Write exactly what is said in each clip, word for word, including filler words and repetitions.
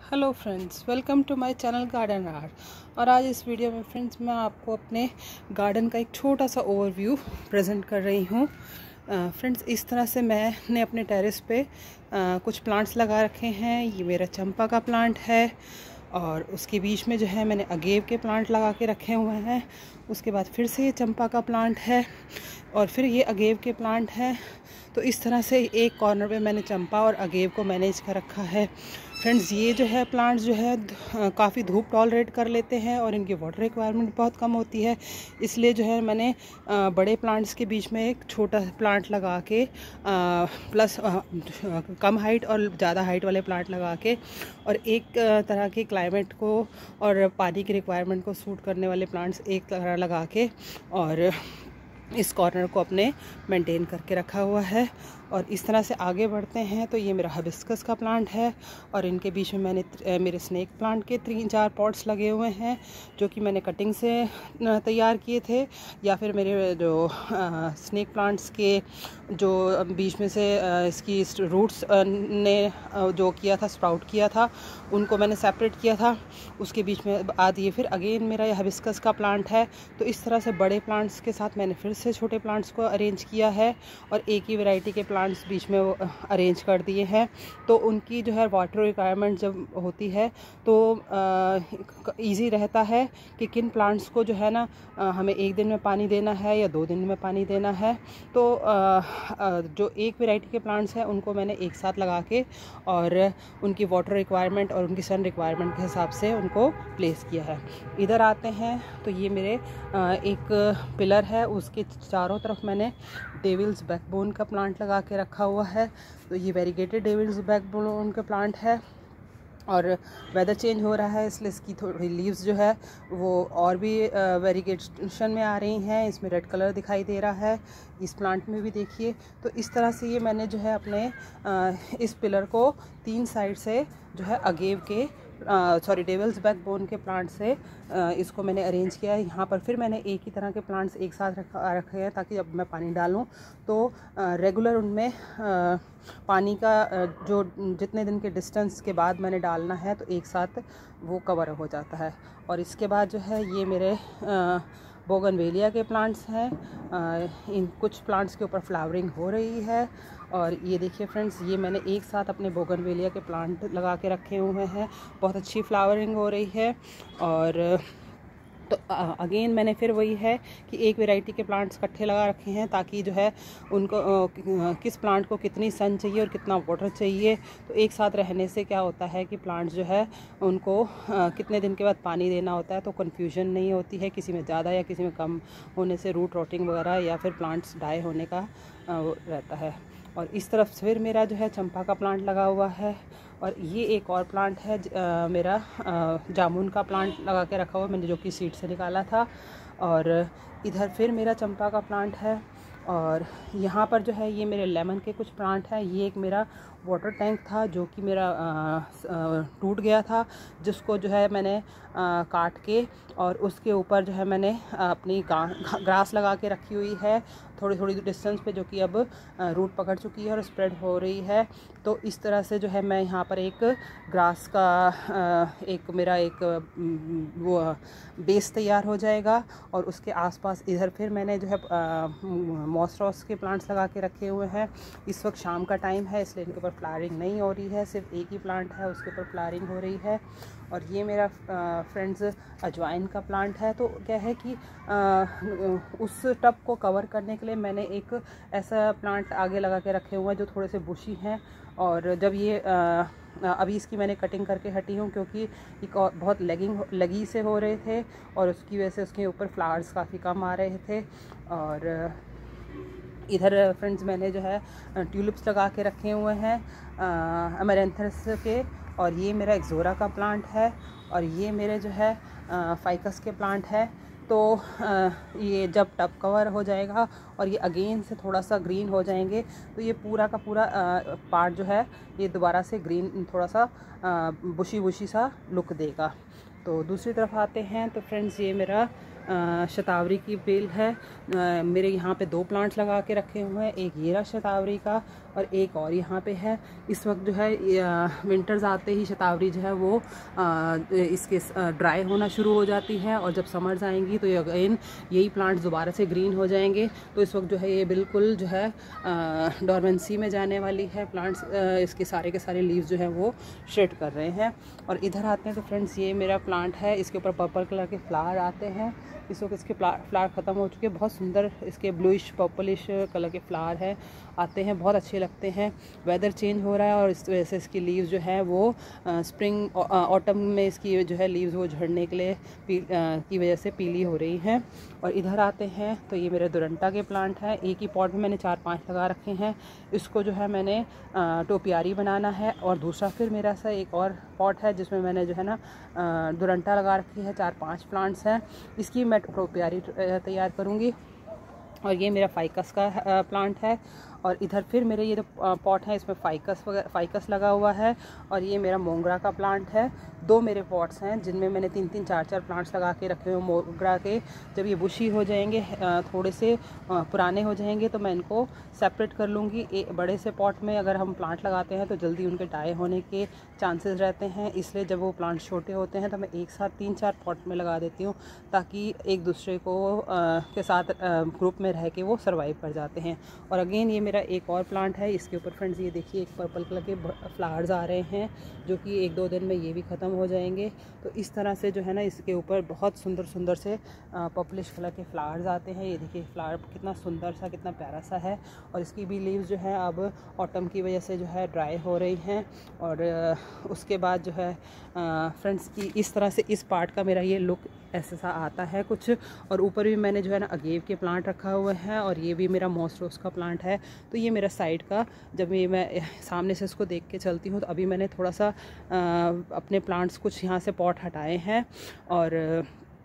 Hello friends, welcome to my channel garden art. और आज इस वीडियो में फ्रेंड्स मैं आपको अपने गार्डन का एक छोटा सा ओवरव्यू प्रेजेंट कर रही हूँ। फ्रेंड्स इस तरह से मैंने अपने टेरेस पे आ, कुछ प्लांट्स लगा रखे हैं। ये मेरा चंपा का प्लांट है और उसके बीच में जो है मैंने अगेव के प्लांट लगा के रखे हुए हैं। उसके बाद फिर से ये चंपा का प्लांट है और फिर ये अगेव के प्लांट है। तो इस तरह से एक कॉर्नर पे मैंने चंपा और अगेव को मैनेज कर रखा है। फ्रेंड्स ये जो है प्लांट्स जो है काफ़ी धूप टॉलरेट कर लेते हैं और इनकी वाटर रिक्वायरमेंट बहुत कम होती है, इसलिए जो है मैंने बड़े प्लांट्स के बीच में एक छोटा प्लांट लगा के प्लस कम हाइट और ज़्यादा हाइट वाले प्लांट लगा के और एक तरह के क्लाइमेट को और पानी की रिक्वायरमेंट को सूट करने वाले प्लांट्स एक तरह लगा के और इस कॉर्नर को अपने मेंटेन करके रखा हुआ है। और इस तरह से आगे बढ़ते हैं तो ये मेरा हिबिस्कस का प्लांट है और इनके बीच में मैंने मेरे स्नेक प्लांट के तीन चार पॉट्स लगे हुए हैं जो कि मैंने कटिंग से तैयार किए थे, या फिर मेरे जो स्नेक प्लांट्स के जो बीच में से इसकी रूट्स ने जो किया था, स्प्राउट किया था, उनको मैंने सेपरेट किया था। उसके बीच में बाद ये फिर अगेन मेरा ये हिबिस्कस का प्लांट है। तो इस तरह से बड़े प्लांट्स के साथ मैंने फिर से छोटे प्लांट्स को अरेंज किया है और एक ही वैरायटी के प्लांट्स बीच में वो अरेंज कर दिए हैं। तो उनकी जो है वाटर रिक्वायरमेंट जब होती है तो इजी रहता है कि किन प्लांट्स को जो है ना आ, हमें एक दिन में पानी देना है या दो दिन में पानी देना है। तो आ, आ, जो एक वैरायटी के प्लांट्स हैं उनको मैंने एक साथ लगा के और उनकी वाटर रिक्वायरमेंट और उनकी सन रिक्वायरमेंट के हिसाब से उनको प्लेस किया है। इधर आते हैं तो ये मेरे आ, एक पिलर है, उसके चारों तरफ मैंने डेविल्स बैकबोन का प्लांट लगा के रखा हुआ है। तो ये वेरीगेटेड डेविल्स बैकबोन का प्लांट है और वेदर चेंज हो रहा है इसलिए इसकी थोड़ी लीव्स जो है वो और भी वेरीगेशन में आ रही हैं। इसमें रेड कलर दिखाई दे रहा है, इस प्लांट में भी देखिए। तो इस तरह से ये मैंने जो है अपने आ, इस पिलर को तीन साइड से जो है अगेव के सॉरी डेविल्स बैकबोन के प्लांट से आ, इसको मैंने अरेंज किया है। यहाँ पर फिर मैंने एक ही तरह के प्लांट्स एक साथ रखा रखे हैं ताकि जब मैं पानी डालूँ तो रेगुलर उनमें आ, पानी का जो जितने दिन के डिस्टेंस के बाद मैंने डालना है तो एक साथ वो कवर हो जाता है। और इसके बाद जो है ये मेरे बोगनवेलिया के प्लांट्स हैं। इन कुछ प्लांट्स के ऊपर फ्लावरिंग हो रही है और ये देखिए फ्रेंड्स, ये मैंने एक साथ अपने बोगनवेलिया के प्लांट लगा के रखे हुए हैं। बहुत अच्छी फ्लावरिंग हो रही है। और तो अगेन मैंने फिर वही है कि एक वैरायटी के प्लांट्स इकट्ठे लगा रखे हैं ताकि जो है उनको किस प्लांट को कितनी सन चाहिए और कितना वाटर चाहिए। तो एक साथ रहने से क्या होता है कि प्लांट्स जो है उनको कितने दिन के बाद पानी देना होता है, तो कन्फ्यूजन नहीं होती है किसी में ज़्यादा या किसी में कम होने से रूट रॉटिंग वगैरह या फिर प्लांट्स डाई होने का रहता है। और इस तरफ फिर मेरा जो है चंपा का प्लांट लगा हुआ है और ये एक और प्लांट है आ, मेरा आ, जामुन का प्लांट लगा के रखा हुआ मैंने, जो कि सीड से निकाला था। और इधर फिर मेरा चंपा का प्लांट है और यहाँ पर जो है ये मेरे लेमन के कुछ प्लांट हैं। ये एक मेरा वाटर टैंक था जो कि मेरा टूट गया था, जिसको जो है मैंने आ, काट के और उसके ऊपर जो है मैंने अपनी ग्रास लगा के रखी हुई है थोड़ी थोड़ी डिस्टेंस पे, जो कि अब रूट पकड़ चुकी है और स्प्रेड हो रही है। तो इस तरह से जो है मैं यहाँ पर एक ग्रास का एक मेरा एक वो बेस तैयार हो जाएगा। और उसके आसपास इधर फिर मैंने जो है मॉसरॉस के प्लांट्स लगा के रखे हुए हैं। इस वक्त शाम का टाइम है इसलिए इनके ऊपर फ्लावरिंग नहीं हो रही है, सिर्फ एक ही प्लांट है उसके ऊपर फ्लावरिंग हो रही है। और ये मेरा फ्रेंड्स अजवाइन का प्लांट है। तो क्या है कि आ, उस टब को कवर करने के लिए मैंने एक ऐसा प्लांट आगे लगा के रखे हुए हैं जो थोड़े से बुशी हैं। और जब ये आ, अभी इसकी मैंने कटिंग करके हटी हूँ क्योंकि एक बहुत लेगिंग लगी से हो रहे थे और उसकी वजह से उसके ऊपर फ्लावर्स काफ़ी कम आ रहे थे। और इधर फ्रेंड्स मैंने जो है ट्यूलिप्स लगा के रखे हुए हैं अमेरेंथस के। और ये मेरा एक्सोरा का प्लांट है और ये मेरे जो है फाइकस के प्लांट है। तो ये जब टब कवर हो जाएगा और ये अगेन से थोड़ा सा ग्रीन हो जाएंगे तो ये पूरा का पूरा पार्ट जो है ये दोबारा से ग्रीन थोड़ा सा बुशी बुशी सा लुक देगा। तो दूसरी तरफ आते हैं तो फ्रेंड्स ये मेरा शतावरी की बेल है। आ, मेरे यहाँ पे दो प्लांट्स लगा के रखे हुए हैं, एक ये रहा शतावरी का और एक और यहाँ पे है। इस वक्त जो है विंटर्स आते ही शतावरी जो है वो आ, इसके ड्राई होना शुरू हो जाती है और जब समर्स आएंगी तो ये अगेन यही प्लांट्स दोबारा से ग्रीन हो जाएंगे। तो इस वक्त जो है ये बिल्कुल जो है डोरमेंसी में जाने वाली है। प्लांट्स इसके सारे के सारे लीव्स जो है वो शेड कर रहे हैं। और इधर आते हैं तो फ्रेंड्स ये मेरा प्लांट है, इसके ऊपर पर्पल कलर के फ्लावर आते हैं। इस वक्त इसके फ्लावर ख़त्म हो चुके हैं, बहुत सुंदर इसके ब्लूइश पर्पलिश कलर के फ्लावर है आते हैं, बहुत अच्छे लगते हैं। वेदर चेंज हो रहा है और इस वजह से इसकी लीव्स जो है वो स्प्रिंग ऑटम में इसकी जो है लीव्स वो झड़ने के लिए पी, आ, की वजह से पीली हो रही हैं। और इधर आते हैं तो ये मेरे दुरंटा के प्लांट हैं, एक ही पॉट में मैंने चार पांच लगा रखे हैं। इसको जो है मैंने टोपियारी बनाना है। और दूसरा फिर मेरा सा एक और पॉट है जिसमें मैंने जो है ना दुरंटा लगा रखी है, चार पांच प्लांट्स हैं। इसकी मैं टोपियारी तैयार करूँगी। और ये मेरा फाइकस का प्लांट है। और इधर फिर मेरे ये जो पॉट है इसमें फाइकस वगैरह फाइकस लगा हुआ है। और ये मेरा मोंगरा का प्लांट है। दो मेरे पॉट्स हैं जिनमें मैंने तीन तीन चार चार प्लांट्स लगा के रखे हुए मोंगरा के। जब ये बुशी हो जाएंगे, थोड़े से पुराने हो जाएंगे, तो मैं इनको सेपरेट कर लूँगी। एक बड़े से पॉट में अगर हम प्लांट लगाते हैं तो जल्दी उनके डाई होने के चांसेस रहते हैं, इसलिए जब वो प्लांट छोटे होते हैं तो मैं एक साथ तीन चार पॉट में लगा देती हूँ ताकि एक दूसरे को आ, के साथ ग्रुप में रह के वो सर्वाइव कर जाते हैं। और अगेन ये मेरा एक और प्लांट है, इसके ऊपर फ्रेंड्स ये देखिए एक पर्पल कलर के फ्लावर्स आ रहे हैं जो कि एक दो दिन में ये भी ख़त्म हो जाएंगे। तो इस तरह से जो है ना इसके ऊपर बहुत सुंदर सुंदर से पर्पलिश कलर के फ्लावर्स आते हैं। ये देखिए फ्लावर कितना सुंदर सा, कितना प्यारा सा है। और इसकी भी लीव्स जो है अब ऑटम की वजह से जो है ड्राई हो रही हैं। और उसके बाद जो है फ्रेंड्स की इस तरह से इस पार्ट का मेरा ये लुक ऐसा सा आता है कुछ। और ऊपर भी मैंने जो है ना अगेव के प्लांट रखा हुआ है और ये भी मेरा मॉसरोस का प्लांट है। तो ये मेरा साइड का, जब ये मैं सामने से इसको देख के चलती हूँ तो अभी मैंने थोड़ा सा आ, अपने प्लांट्स कुछ यहाँ से पॉट हटाए हैं और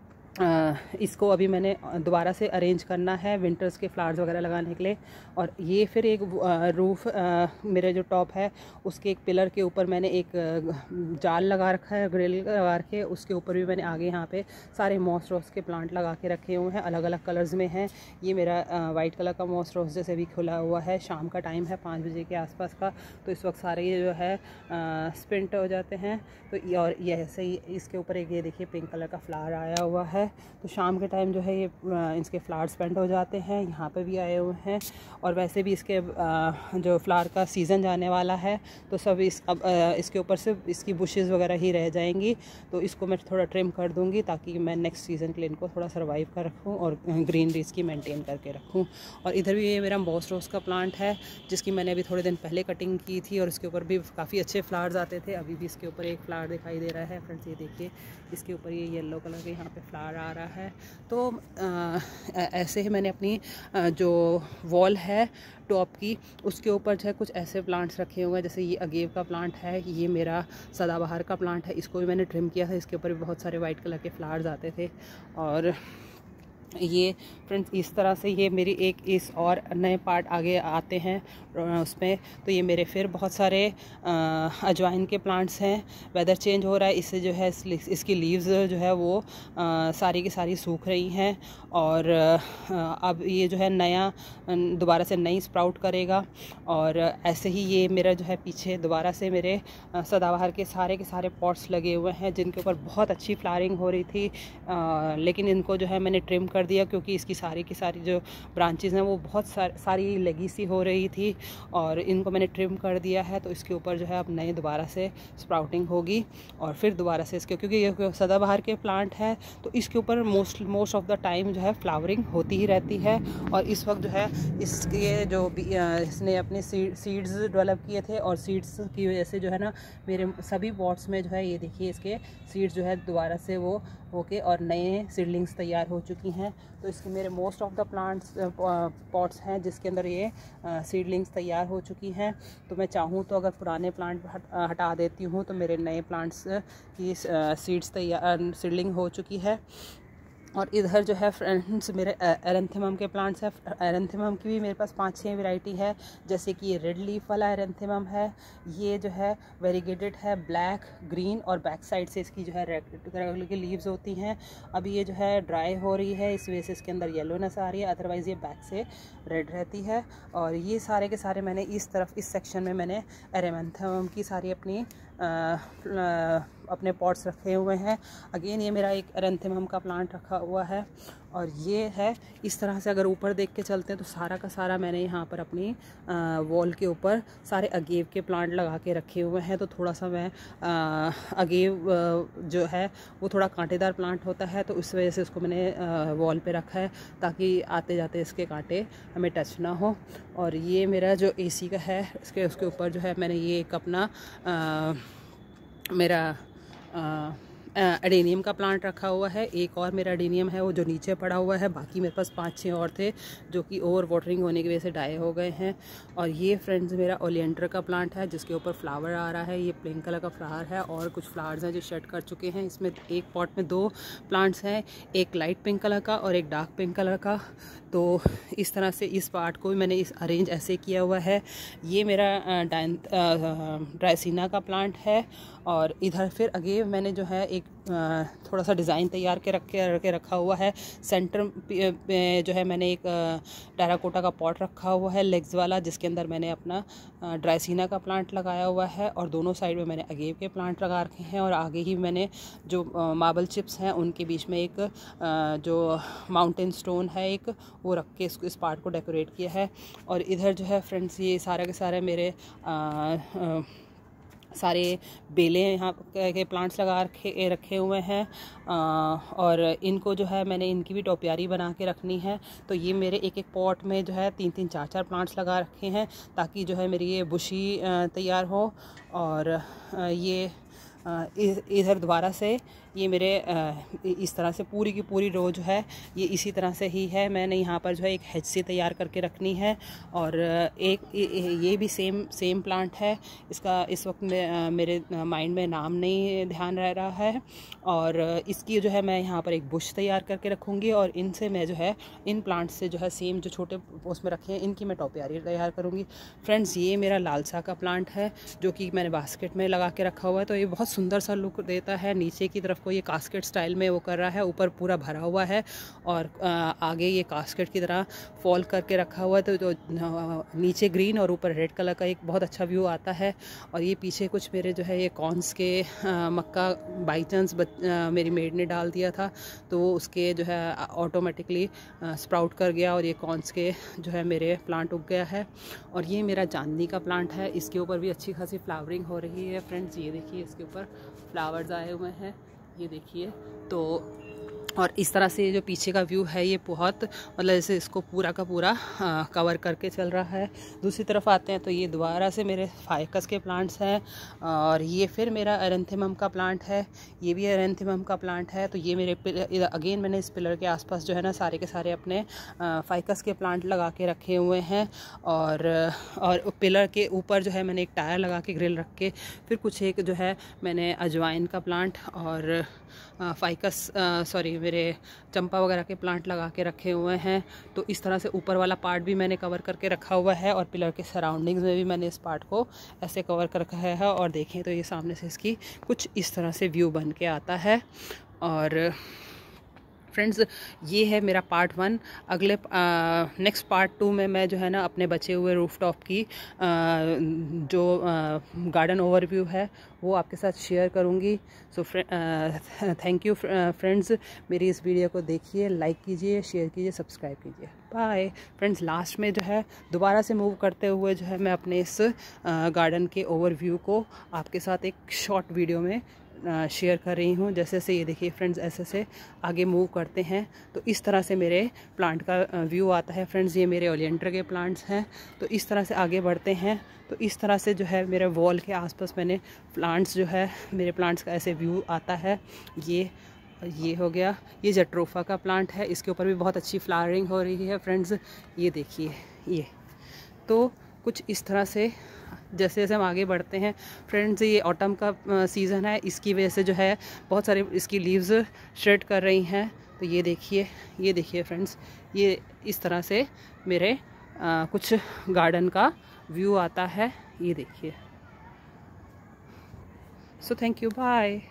आ, इसको अभी मैंने दोबारा से अरेंज करना है विंटर्स के फ्लावर्स वगैरह लगाने के लिए। और ये फिर एक रूफ़ मेरे जो टॉप है उसके एक पिलर के ऊपर मैंने एक जाल लगा रखा है, ग्रिल लगा के उसके ऊपर भी मैंने आगे यहाँ पे सारे मॉस रोज के प्लांट लगा के रखे हुए हैं, अलग अलग कलर्स में हैं। ये मेरा वाइट कलर का मॉस रोज जैसे भी खुला हुआ है, शाम का टाइम है पाँच बजे के आसपास का, तो इस वक्त सारे ये जो है स्प्रिंट हो जाते हैं। तो और ये ऐसे ही इसके ऊपर एक ये देखिए पिंक कलर का फ्लावर आया हुआ है। तो शाम के टाइम जो है ये इसके फ्लावर स्पेंड हो जाते हैं, यहाँ पे भी आए हुए हैं। और वैसे भी इसके जो फ्लावर का सीज़न जाने वाला है तो सब इस अब इसके ऊपर से इसकी बुशेस वगैरह ही रह जाएंगी, तो इसको मैं थोड़ा ट्रिम कर दूँगी ताकि मैं नेक्स्ट सीज़न के लिए इनको थोड़ा सर्वाइव कर रखूँ और ग्रीनरी इसकी मेंटेन करके रखूँ। और इधर भी ये मेरा मॉस रोज़ का प्लांट है जिसकी मैंने अभी थोड़े दिन पहले कटिंग की थी और इसके ऊपर भी काफ़ी अच्छे फ्लावर्स आते थे। अभी भी इसके ऊपर एक फ्लावर दिखाई दे रहा है फ्रेंड्स, ये देखिए इसके ऊपर ये येलो कलर के यहाँ पे फ्लावर आ रहा है। तो आ, ऐसे ही मैंने अपनी आ, जो वॉल है टॉप की उसके ऊपर जो है कुछ ऐसे प्लांट्स रखे हुए हैं, जैसे ये अगेव का प्लांट है, ये मेरा सदाबहार का प्लांट है, इसको भी मैंने ट्रिम किया था, इसके ऊपर भी बहुत सारे वाइट कलर के फ्लावर्स आते थे। और ये फ्रेंड्स इस तरह से ये मेरी एक इस और नए पार्ट आगे आते हैं उसमें। तो ये मेरे फिर बहुत सारे अजवाइन के प्लांट्स हैं। वेदर चेंज हो रहा है, इससे जो है इस, इसकी लीव्स जो है वो आ, सारी की सारी सूख रही हैं और आ, अब ये जो है नया दोबारा से नई स्प्राउट करेगा। और ऐसे ही ये मेरा जो है पीछे दोबारा से मेरे सदाबहार के सारे के सारे पॉट्स लगे हुए हैं जिनके ऊपर बहुत अच्छी फ्लावरिंग हो रही थी, आ, लेकिन इनको जो है मैंने ट्रिम कर दिया क्योंकि इसकी सारी की सारी जो ब्रांचेस हैं वो बहुत सार, सारी लगी सी हो रही थी और इनको मैंने ट्रिम कर दिया है। तो इसके ऊपर जो है अब नए दोबारा से स्प्राउटिंग होगी और फिर दोबारा से इसके, क्योंकि ये सदाबहार के प्लांट है तो इसके ऊपर most most of the time जो है फ्लावरिंग होती ही रहती है। और इस वक्त जो है इसके जो इसने अपने सीड्स डेवलप किए थे और सीड्स की वजह से जो है ना मेरे सभी पॉट्स में जो है ये देखिए इसके सीड्स जो है दोबारा से वो होके और नए सीडलिंग्स तैयार हो चुकी हैं। तो इसके मेरे most of the plants pots हैं जिसके अंदर ये सीडलिंग्स तैयार हो चुकी हैं। तो मैं चाहूँ तो अगर पुराने प्लांट हट, हटा देती हूँ तो मेरे नए प्लांट्स की सीड्स तैयार सीडलिंग हो चुकी है। और इधर जो है फ्रेंड्स मेरे एरेंथेमम के प्लांट्स हैं। एरेंथेमम की भी मेरे पास पाँच छः वैरायटी है, जैसे कि ये रेड लीफ वाला एरेंथेमम है, ये जो है वेरीगेटेड है, ब्लैक ग्रीन और बैक साइड से इसकी जो है रेड की लीव्स होती हैं। अभी ये जो है ड्राई हो रही है, इस वजह से इसके अंदर येलोनेस आ रही है, अदरवाइज़ ये बैक से रेड रहती है। और ये सारे के सारे मैंने इस तरफ इस सेक्शन में मैंने एरेंथेमम की सारी अपनी आ, आ, अपने पॉट्स रखे हुए हैं। अगेन ये मेरा एक एरेंथेमम का प्लांट रखा हुआ है। और ये है इस तरह से, अगर ऊपर देख के चलते हैं तो सारा का सारा मैंने यहाँ पर अपनी वॉल के ऊपर सारे अगेव के प्लांट लगा के रखे हुए हैं। तो थोड़ा सा मैं आ, अगेव आ, जो है वो थोड़ा कांटेदार प्लांट होता है, तो इस वजह से उसको मैंने वॉल पे रखा है ताकि आते जाते इसके कांटे हमें टच ना हो। और ये मेरा जो एसी का है, इसके उसके ऊपर जो है मैंने ये एक अपना आ, मेरा आ, एडेनियम का प्लांट रखा हुआ है। एक और मेरा एडेनियम है वो जो नीचे पड़ा हुआ है, बाकी मेरे पास पाँच छः और थे जो कि ओवर वाटरिंग होने की वजह से डाई हो गए हैं। और ये फ्रेंड्स मेरा ओलियंडर का प्लांट है जिसके ऊपर फ्लावर आ रहा है। ये पिंक कलर का फ्लावर है और कुछ फ्लावर्स हैं जो शेड कर चुके हैं। इसमें एक पॉट में दो प्लांट्स हैं, एक लाइट पिंक कलर का और एक डार्क पिंक कलर का। तो इस तरह से इस पार्ट को भी मैंने इस अरेंज ऐसे किया हुआ है। ये मेरा ड्राइसिना का प्लांट है। और इधर फिर अगेन मैंने जो है एक थोड़ा सा डिज़ाइन तैयार के रख के रखे रखा हुआ है। सेंटर में जो है मैंने एक टेराकोटा का पॉट रखा हुआ है लेग्स वाला, जिसके अंदर मैंने अपना ड्राइसिना का प्लांट लगाया हुआ है। और दोनों साइड में मैंने अगेव के प्लांट लगा रखे हैं। और आगे ही मैंने जो मार्बल चिप्स हैं उनके बीच में एक जो माउंटेन स्टोन है एक, वो रख के इसको इस पार्ट को डेकोरेट किया है। और इधर जो है फ्रेंड्स ये सारे के सारे मेरे आ, आ, सारे बेलें यहाँ के प्लांट्स लगा रखे रखे हुए हैं। आ, और इनको जो है मैंने इनकी भी टोपियारी बना के रखनी है। तो ये मेरे एक एक पॉट में जो है तीन तीन चार चार प्लांट्स लगा रखे हैं ताकि जो है मेरी ये बुशी तैयार हो। और ये इधर दोबारा से ये मेरे इस तरह से पूरी की पूरी रो जो है ये इसी तरह से ही है। मैंने यहाँ पर जो है एक हेच सी तैयार करके रखनी है। और एक ये भी सेम सेम प्लांट है। इसका इस वक्त में मेरे माइंड में नाम नहीं ध्यान रह रहा है। और इसकी जो है मैं यहाँ पर एक बुश तैयार करके रखूँगी और इनसे मैं जो है इन प्लांट्स से जो है सेम जो छोटे उसमें रखे हैं इनकी मैं टोपियारी तैयार करूँगी। फ्रेंड्स ये मेरा लालसा का प्लांट है जो कि मैंने बास्केट में लगा के रखा हुआ है। तो ये बहुत सुंदर सा लुक देता है। नीचे की तरफ को ये कास्केट स्टाइल में वो कर रहा है, ऊपर पूरा भरा हुआ है और आगे ये कास्केट की तरह फॉल करके रखा हुआ है। तो, तो नीचे ग्रीन और ऊपर रेड कलर का एक बहुत अच्छा व्यू आता है। और ये पीछे कुछ मेरे जो है ये कॉर्न्स के आ, मक्का बाई चांस मेरी मेड ने डाल दिया था तो उसके जो है ऑटोमेटिकली स्प्राउट कर गया और ये कॉर्न्स के जो है मेरे प्लांट उग गया है। और ये मेरा चांदनी का प्लांट है, इसके ऊपर भी अच्छी खासी फ्लावरिंग हो रही है। फ्रेंड्स ये देखिए इसके ऊपर फ्लावर्स आए हुए हैं, ये देखिए। तो और इस तरह से जो पीछे का व्यू है ये बहुत मतलब जैसे इसको पूरा का पूरा आ, कवर करके चल रहा है। दूसरी तरफ आते हैं तो ये दोबारा से मेरे फाइकस के प्लांट्स हैं। और ये फिर मेरा एरेंथेमम का प्लांट है, ये भी एरेंथेमम का प्लांट है। तो ये मेरे अगेन मैंने इस पिलर के आसपास जो है ना सारे के सारे अपने फाइकस के प्लांट लगा के रखे हुए हैं। और और पिलर के ऊपर जो है मैंने एक टायर लगा के ग्रिल रख के फिर कुछ एक जो है मैंने अजवाइन का प्लांट और फाइकस सॉरी मेरे चंपा वगैरह के प्लांट लगा के रखे हुए हैं। तो इस तरह से ऊपर वाला पार्ट भी मैंने कवर करके रखा हुआ है और पिलर के सराउंडिंग्स में भी मैंने इस पार्ट को ऐसे कवर कर रखा है। और देखें तो ये सामने से इसकी कुछ इस तरह से व्यू बन के आता है। और फ्रेंड्स ये है मेरा पार्ट वन। अगले नेक्स्ट पार्ट टू में मैं जो है ना अपने बचे हुए रूफटॉप की आ, जो गार्डन ओवरव्यू है वो आपके साथ शेयर करूँगी। सो थैंक यू फ्रेंड्स, मेरी इस वीडियो को देखिए, लाइक कीजिए, शेयर कीजिए, सब्सक्राइब कीजिए। Bye friends. लास्ट में जो है दोबारा से मूव करते हुए जो है मैं अपने इस गार्डन के ओवरव्यू को आपके साथ एक शॉर्ट वीडियो में शेयर कर रही हूँ। जैसे से ये देखिए फ्रेंड्स, ऐसे से आगे मूव करते हैं तो इस तरह से मेरे प्लांट का व्यू आता है। फ्रेंड्स ये मेरे ओलियंडर के प्लांट्स हैं। तो इस तरह से आगे बढ़ते हैं तो इस तरह से जो है मेरे वॉल के आसपास मैंने प्लांट्स जो है मेरे प्लांट्स का ऐसे व्यू आता है। ये ये हो गया, ये जट्रोफा का प्लांट है, इसके ऊपर भी बहुत अच्छी फ्लावरिंग हो रही है। फ्रेंड्स ये देखिए, ये तो कुछ इस तरह से जैसे जैसे हम आगे बढ़ते हैं फ्रेंड्स, ये ऑटम का सीज़न है, इसकी वजह से जो है बहुत सारे इसकी लीव्स शेड कर रही हैं। तो ये देखिए, ये देखिए फ्रेंड्स, ये इस तरह से मेरे आ, कुछ गार्डन का व्यू आता है, ये देखिए। So thank you, bye.